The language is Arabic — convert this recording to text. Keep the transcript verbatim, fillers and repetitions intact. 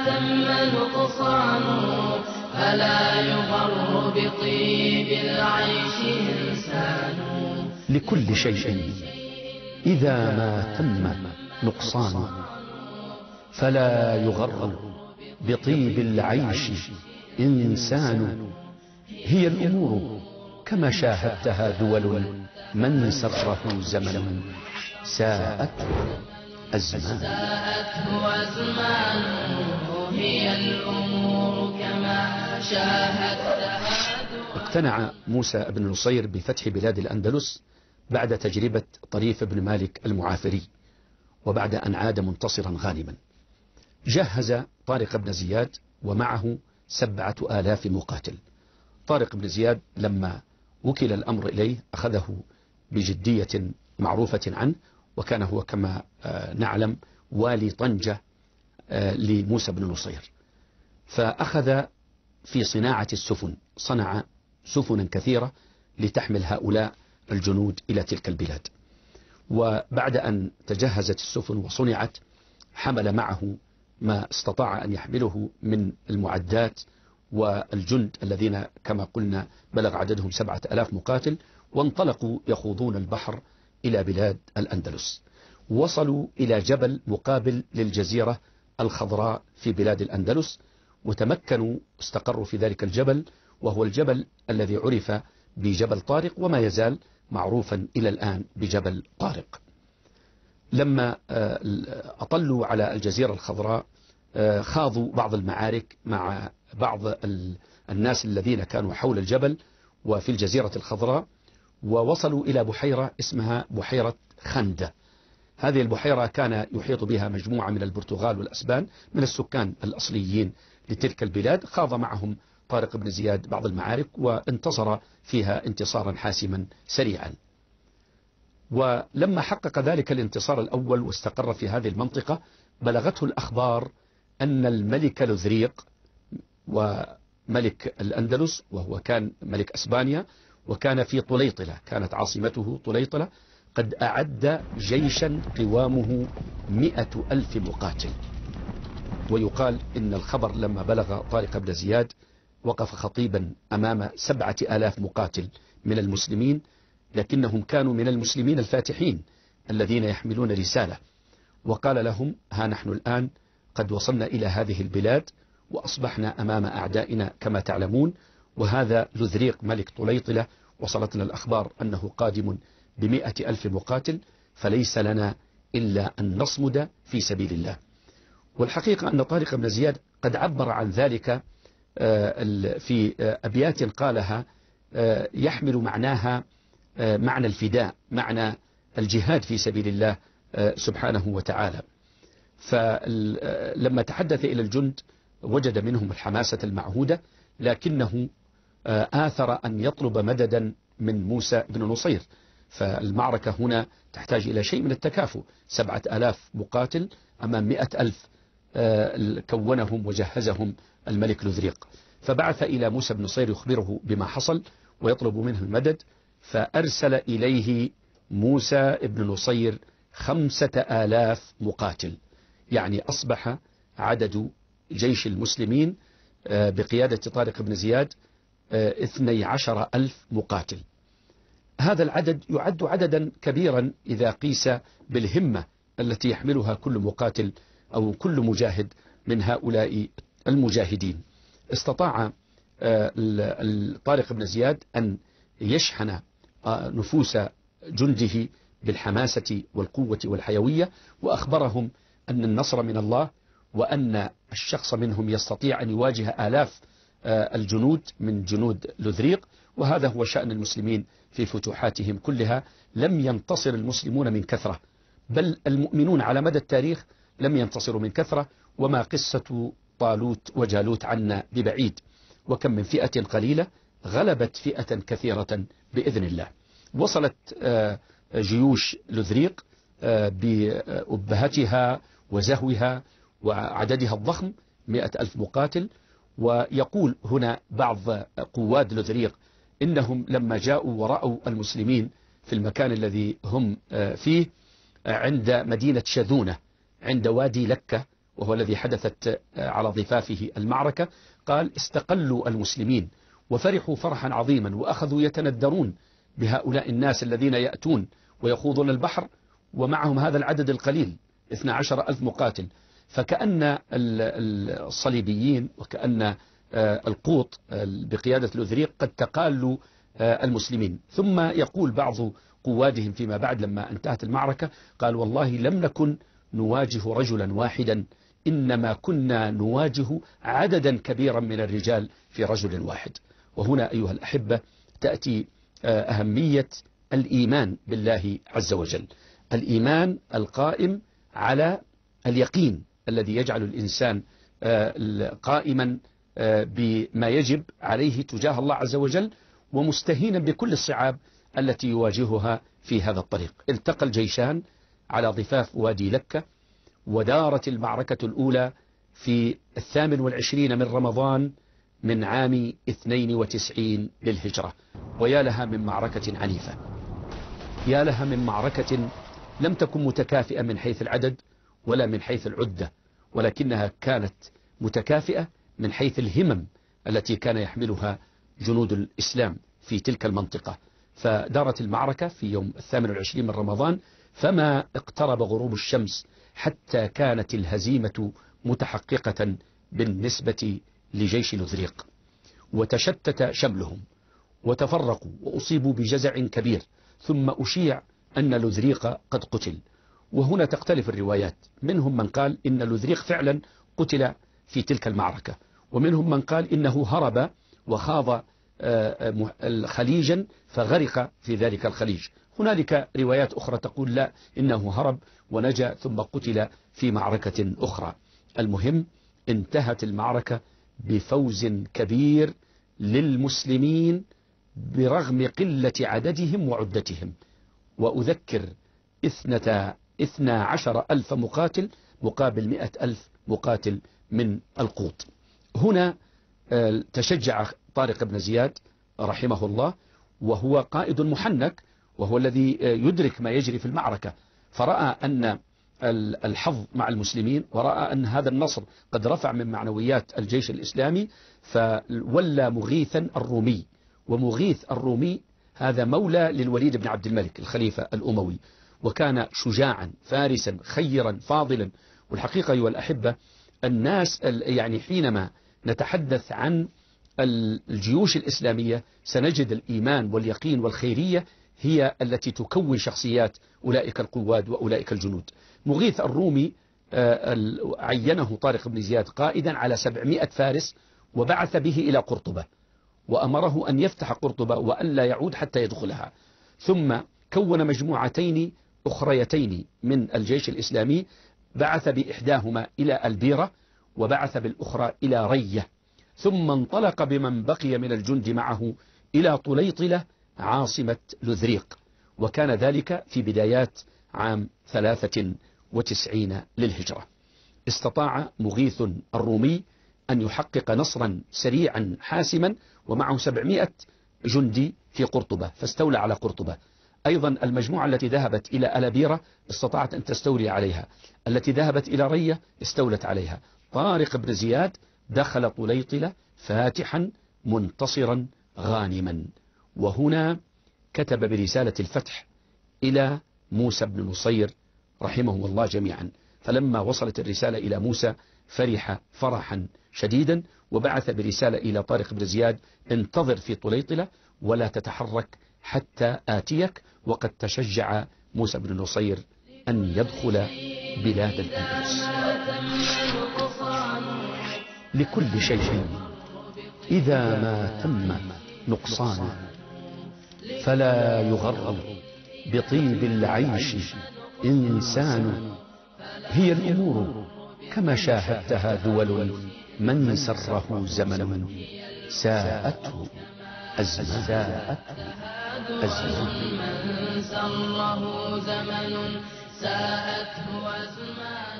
ثم نقصان فلا يغر بطيب العيش إنسان. لكل شيء إذا ما تم نقصان فلا يغر بطيب العيش إنسان. هي الأمور كما شاهدتها دول من سره زمن ساءته أزمان. ساءته أزمان هي الأمور كما شاهدتها. اقتنع موسى بن نصير بفتح بلاد الأندلس بعد تجربة طريف بن مالك المعافري، وبعد أن عاد منتصرا غانما. جهز طارق بن زياد ومعه سبعة آلاف مقاتل. طارق بن زياد لما وكل الأمر إليه أخذه بجدية معروفة عنه، وكان هو كما نعلم والي طنجة لموسى بن نصير، فأخذ في صناعة السفن، صنع سفنا كثيرة لتحمل هؤلاء الجنود إلى تلك البلاد. وبعد أن تجهزت السفن وصنعت حمل معه ما استطاع أن يحمله من المعدات والجند الذين كما قلنا بلغ عددهم سبعة ألاف مقاتل، وانطلقوا يخوضون البحر إلى بلاد الأندلس. وصلوا إلى جبل مقابل للجزيرة الخضراء في بلاد الأندلس، وتمكنوا استقروا في ذلك الجبل، وهو الجبل الذي عرف بجبل طارق وما يزال معروفا إلى الآن بجبل طارق. لما أطلوا على الجزيرة الخضراء خاضوا بعض المعارك مع بعض الناس الذين كانوا حول الجبل وفي الجزيرة الخضراء، ووصلوا إلى بحيرة اسمها بحيرة خندة. هذه البحيرة كان يحيط بها مجموعة من البرتغال والأسبان من السكان الأصليين لتلك البلاد. خاض معهم طارق بن زياد بعض المعارك وانتصر فيها انتصارا حاسما سريعا. ولما حقق ذلك الانتصار الأول واستقر في هذه المنطقة، بلغته الأخبار أن الملك لذريق وملك الأندلس، وهو كان ملك أسبانيا وكان في طليطلة، كانت عاصمته طليطلة، قد أعد جيشا قوامه مئة ألف مقاتل. ويقال إن الخبر لما بلغ طارق بن زياد وقف خطيبا أمام سبعة آلاف مقاتل من المسلمين، لكنهم كانوا من المسلمين الفاتحين الذين يحملون رسالة، وقال لهم: ها نحن الآن قد وصلنا إلى هذه البلاد وأصبحنا أمام أعدائنا كما تعلمون، وهذا لذريق ملك طليطلة وصلتنا الأخبار أنه قادم بمئة ألف مقاتل، فليس لنا إلا أن نصمد في سبيل الله. والحقيقة أن طارق بن زياد قد عبر عن ذلك في أبيات قالها يحمل معناها معنى الفداء، معنى الجهاد في سبيل الله سبحانه وتعالى. فلما تحدث إلى الجند وجد منهم الحماسة المعهودة، لكنه آثر أن يطلب مددا من موسى بن نصير. فالمعركة هنا تحتاج إلى شيء من التكافؤ، سبعة ألاف مقاتل أمام مئة ألف كونهم وجهزهم الملك لذريق. فبعث إلى موسى بن نصير يخبره بما حصل ويطلب منه المدد، فأرسل إليه موسى بن نصير خمسة آلاف مقاتل، يعني أصبح عدد جيش المسلمين بقيادة طارق بن زياد اثني عشر ألف مقاتل. هذا العدد يعد عددا كبيرا إذا قيس بالهمة التي يحملها كل مقاتل أو كل مجاهد من هؤلاء المجاهدين. استطاع طارق بن زياد أن يشحن نفوس جنده بالحماسة والقوة والحيوية، وأخبرهم أن النصر من الله، وأن الشخص منهم يستطيع أن يواجه آلاف الجنود من جنود لذريق. وهذا هو شأن المسلمين في فتوحاتهم كلها، لم ينتصر المسلمون من كثرة، بل المؤمنون على مدى التاريخ لم ينتصروا من كثرة. وما قصة طالوت وجالوت عنا ببعيد، وكم من فئة قليلة غلبت فئة كثيرة بإذن الله. وصلت جيوش لذريق بأبهتها وزهوها وعددها الضخم مئة ألف مقاتل. ويقول هنا بعض قواد لذريق إنهم لما جاءوا ورأوا المسلمين في المكان الذي هم فيه عند مدينة شذونة عند وادي لكة، وهو الذي حدثت على ضفافه المعركة، قال استقلوا المسلمين وفرحوا فرحا عظيما وأخذوا يتندرون بهؤلاء الناس الذين يأتون ويخوضون البحر ومعهم هذا العدد القليل اثني عشر ألف مقاتل، فكأن الصليبيين وكأن القوط بقيادة لوذريق قد تقالوا المسلمين. ثم يقول بعض قوادهم فيما بعد لما انتهت المعركة، قال والله لم نكن نواجه رجلا واحدا، إنما كنا نواجه عددا كبيرا من الرجال في رجل واحد. وهنا أيها الأحبة تأتي أهمية الإيمان بالله عز وجل، الإيمان القائم على اليقين الذي يجعل الإنسان قائما بما يجب عليه تجاه الله عز وجل، ومستهينا بكل الصعاب التي يواجهها في هذا الطريق. التقى الجيشان على ضفاف وادي لكة، ودارت المعركة الأولى في الثامن والعشرين من رمضان من عام اثنين وتسعين للهجرة. ويا لها من معركة عنيفة، يا لها من معركة لم تكن متكافئة من حيث العدد ولا من حيث العدة، ولكنها كانت متكافئة من حيث الهمم التي كان يحملها جنود الإسلام في تلك المنطقة. فدارت المعركة في يوم الثامن والعشرين من رمضان، فما اقترب غروب الشمس حتى كانت الهزيمة متحققة بالنسبة لجيش لوذريق، وتشتت شملهم وتفرقوا وأصيبوا بجزع كبير، ثم أشيع أن لوذريق قد قتل. وهنا تختلف الروايات، منهم من قال إن لوذريق فعلا قتل في تلك المعركة، ومنهم من قال إنه هرب وخاض خليجا فغرق في ذلك الخليج. هنالك روايات أخرى تقول لا، إنه هرب ونجا ثم قتل في معركة أخرى. المهم انتهت المعركة بفوز كبير للمسلمين برغم قلة عددهم وعدتهم. وأذكر اثنتا اثنى عشر ألف مقاتل مقابل مئة ألف مقاتل من القوط. هنا تشجع طارق بن زياد رحمه الله، وهو قائد محنك، وهو الذي يدرك ما يجري في المعركة، فرأى أن الحظ مع المسلمين، ورأى أن هذا النصر قد رفع من معنويات الجيش الإسلامي، فولى مغيثا الرومي. ومغيث الرومي هذا مولى للوليد بن عبد الملك الخليفة الأموي، وكان شجاعا فارسا خيرا فاضلا. والحقيقة أيها الأحبة الناس يعني حينما نتحدث عن الجيوش الإسلامية سنجد الإيمان واليقين والخيرية هي التي تكون شخصيات أولئك القواد وأولئك الجنود. مغيث الرومي عينه طارق بن زياد قائدا على سبعمائة فارس، وبعث به إلى قرطبة، وأمره أن يفتح قرطبة وأن لا يعود حتى يدخلها. ثم كون مجموعتين أخريتين من الجيش الإسلامي، بعث بإحداهما إلى البيرة وبعث بالأخرى إلى رية، ثم انطلق بمن بقي من الجند معه إلى طليطلة عاصمة لوذريق، وكان ذلك في بدايات عام ثلاثة وتسعين للهجرة. استطاع مغيث الرومي أن يحقق نصرا سريعا حاسما ومعه سبعمائة جندي في قرطبة، فاستولى على قرطبة. أيضا المجموعة التي ذهبت إلى ألابيرة استطاعت أن تستولي عليها، التي ذهبت إلى رية استولت عليها. طارق بن زياد دخل طليطلة فاتحا منتصرا غانما. وهنا كتب برسالة الفتح إلى موسى بن نصير رحمهم الله جميعا، فلما وصلت الرسالة إلى موسى فرح فرحا شديدا، وبعث برسالة إلى طارق بن زياد انتظر في طليطلة ولا تتحرك حتى آتيك. وقد تشجع موسى بن نصير أن يدخل بلاد الأندلس. لكل شيء إذا ما تم نقصان، فلا يغر بطيب العيش إنسان. هي الأمور كما شاهدتها دول، من سره زمن ساءته أزمان. من سره زمن ساءته أزمان.